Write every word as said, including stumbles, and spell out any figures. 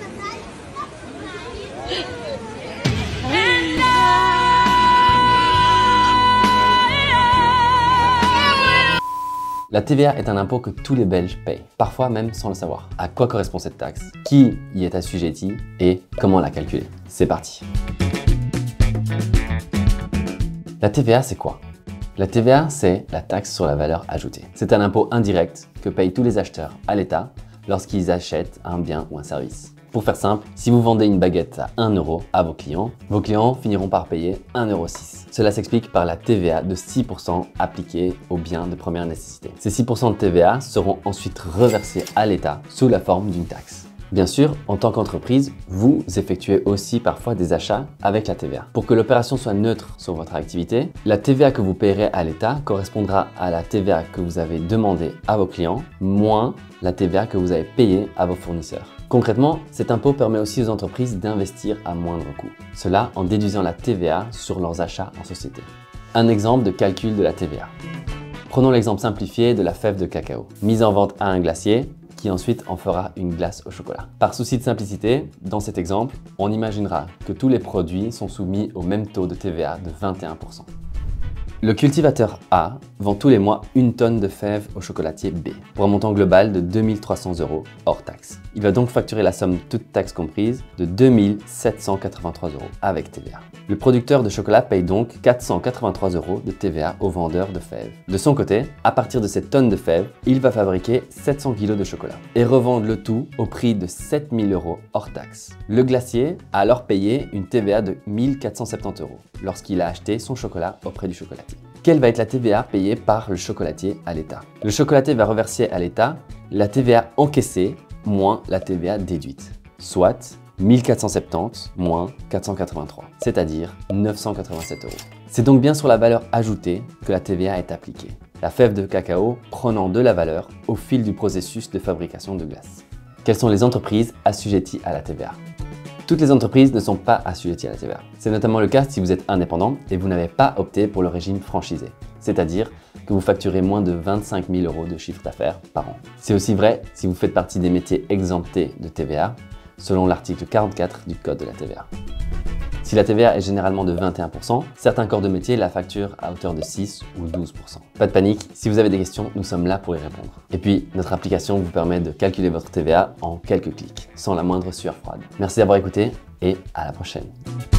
La T V A est un impôt que tous les Belges payent, parfois même sans le savoir. À quoi correspond cette taxe? Qui y est assujetti? Et comment la calculer? C'est parti! La T V A, c'est quoi? La T V A, c'est la taxe sur la valeur ajoutée. C'est un impôt indirect que payent tous les acheteurs à l'État lorsqu'ils achètent un bien ou un service. Pour faire simple, si vous vendez une baguette à un euro à vos clients, vos clients finiront par payer un euro six. Cela s'explique par la T V A de six pour cent appliquée aux biens de première nécessité. Ces six pour cent de T V A seront ensuite reversés à l'État sous la forme d'une taxe. Bien sûr, en tant qu'entreprise, vous effectuez aussi parfois des achats avec la T V A. Pour que l'opération soit neutre sur votre activité, la T V A que vous payerez à l'État correspondra à la T V A que vous avez demandée à vos clients, moins la T V A que vous avez payée à vos fournisseurs. Concrètement, cet impôt permet aussi aux entreprises d'investir à moindre coût. Cela en déduisant la T V A sur leurs achats en société. Un exemple de calcul de la T V A. Prenons l'exemple simplifié de la fève de cacao, mise en vente à un glacier, qui ensuite en fera une glace au chocolat. Par souci de simplicité, dans cet exemple, on imaginera que tous les produits sont soumis au même taux de T V A de vingt et un pour cent. Le cultivateur A vend tous les mois une tonne de fèves au chocolatier B, pour un montant global de deux mille trois cents euros hors taxe. Il va donc facturer la somme toute taxe comprise de deux mille sept cent quatre-vingt-trois euros avec T V A. Le producteur de chocolat paye donc quatre cent quatre-vingt-trois euros de T V A au vendeur de fèves. De son côté, à partir de cette tonne de fèves, il va fabriquer sept cents kilos de chocolat et revendre le tout au prix de sept mille euros hors taxe. Le glacier a alors payé une T V A de mille quatre cent soixante-dix euros lorsqu'il a acheté son chocolat auprès du chocolatier. Quelle va être la T V A payée par le chocolatier à l'État? Le chocolatier va reverser à l'État la T V A encaissée moins la T V A déduite, soit mille quatre cent soixante-dix moins quatre cent quatre-vingt-trois, c'est-à-dire neuf cent quatre-vingt-sept euros. C'est donc bien sur la valeur ajoutée que la T V A est appliquée, la fève de cacao prenant de la valeur au fil du processus de fabrication de glace. Quelles sont les entreprises assujetties à la T V A? Toutes les entreprises ne sont pas assujetties à la T V A. C'est notamment le cas si vous êtes indépendant et vous n'avez pas opté pour le régime franchisé, c'est-à-dire que vous facturez moins de vingt-cinq mille euros de chiffre d'affaires par an. C'est aussi vrai si vous faites partie des métiers exemptés de T V A, selon l'article quarante-quatre du Code de la T V A. Si la T V A est généralement de vingt et un pour cent, certains corps de métier la facturent à hauteur de six ou douze pour cent. Pas de panique, si vous avez des questions, nous sommes là pour y répondre. Et puis, notre application vous permet de calculer votre T V A en quelques clics, sans la moindre sueur froide. Merci d'avoir écouté et à la prochaine.